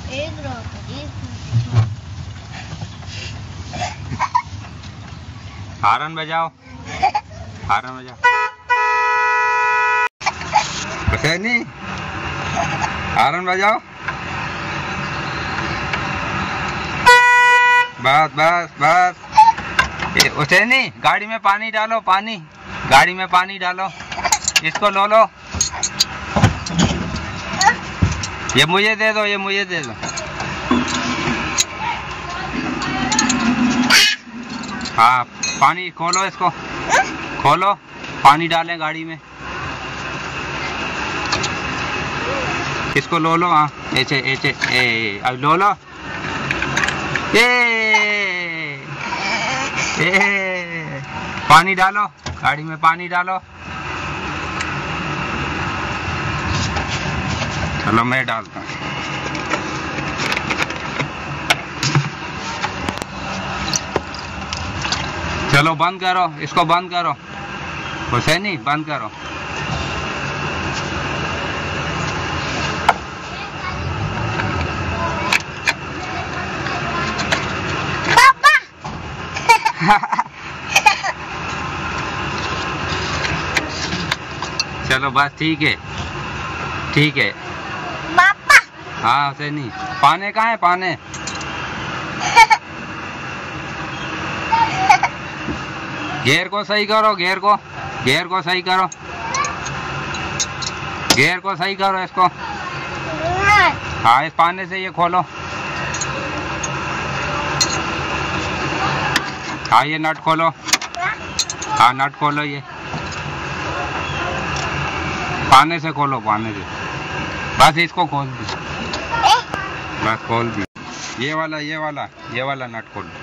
हारन बजाओ, हारन बजाओ। हुसैनी हारन बजाओ। बस बस बस। हुसैनी गाड़ी में पानी डालो, पानी गाड़ी में पानी डालो। इसको लो लो, ये मुझे दे दो, ये मुझे दे दो। हाँ पानी खोलो, इसको खोलो, पानी डालें गाड़ी में। इसको लो लो। हाँ ऐसे ऐसे, अब लो लो। पानी डालो गाड़ी में, पानी डालो। चलो मैं डालता हूँ। चलो बंद करो, इसको बंद करो हुसैनी, बंद करो। चलो बस ठीक है, ठीक है। पापा। हाँ हुसैनी, पाने कहाँ है पाने? गेयर को सही करो, गेयर को, गेयर को सही करो, गेयर को सही करो इसको। हाँ इस पाने से ये खोलो। हाँ ये नट खोलो। हाँ नट खोलो, ये पाने से खोलो, पाने से। बस इसको खोल दी, बस खोल दी। ये वाला नट खोलो।